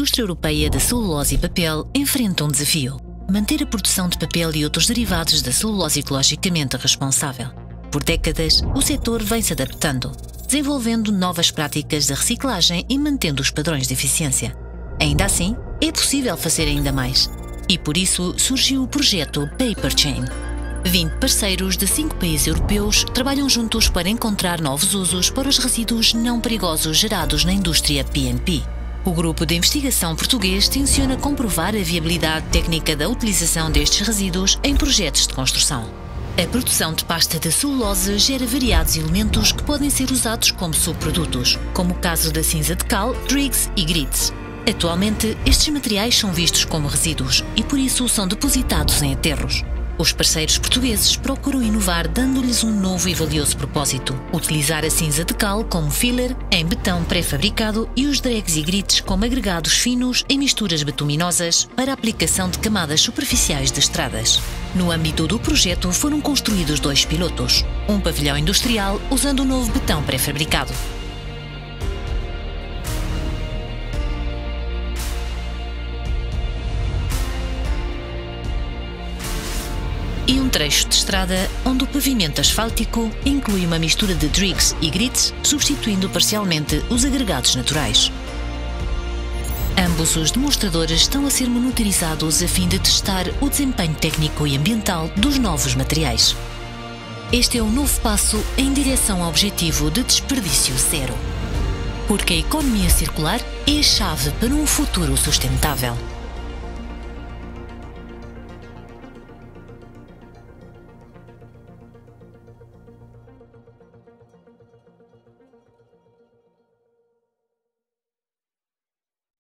indústria europeia da celulose e papel enfrenta um desafio: manter a produção de papel e outros derivados da celulose ecologicamente responsável. Por décadas, o setor vem se adaptando, desenvolvendo novas práticas de reciclagem e mantendo os padrões de eficiência. Ainda assim, é possível fazer ainda mais. E por isso surgiu o projeto Paperchain. 20 parceiros de 5 países europeus trabalham juntos para encontrar novos usos para os resíduos não perigosos gerados na indústria PNP. O grupo de investigação português tenciona comprovar a viabilidade técnica da utilização destes resíduos em projetos de construção. A produção de pasta de celulose gera variados elementos que podem ser usados como subprodutos, como o caso da cinza de cal, dregs e grits. Atualmente, estes materiais são vistos como resíduos e por isso são depositados em aterros. Os parceiros portugueses procuram inovar dando-lhes um novo e valioso propósito: utilizar a cinza de cal como filler em betão pré-fabricado e os dregs e grits como agregados finos em misturas bituminosas para a aplicação de camadas superficiais de estradas. No âmbito do projeto foram construídos 2 pilotos: um pavilhão industrial usando o novo betão pré-fabricado e um trecho de estrada onde o pavimento asfáltico inclui uma mistura de dregs e grits, substituindo parcialmente os agregados naturais. Ambos os demonstradores estão a ser monitorizados a fim de testar o desempenho técnico e ambiental dos novos materiais. Este é um novo passo em direção ao objetivo de desperdício zero. Porque a economia circular é a chave para um futuro sustentável.